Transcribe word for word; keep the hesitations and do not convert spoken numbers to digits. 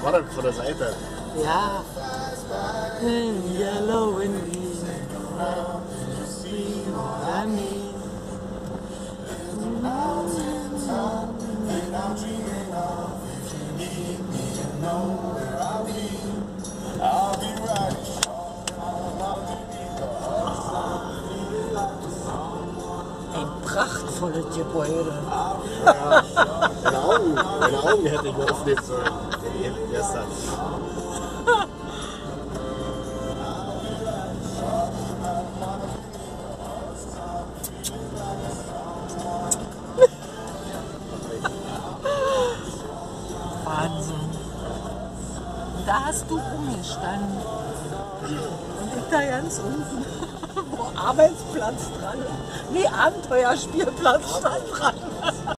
war dann von der Seite. Ja. In yellow and green. See what I mean. Ein prachtvolles Gebäude. Ja, meine Augen, meine Augen hätte ich mal aufnehmen sollen. Gestern. Wahnsinn. Da hast du umgestanden. Und ich da ganz unten, wo Arbeitsplatz dran ist. Nee, Abenteuerspielplatz stand dran.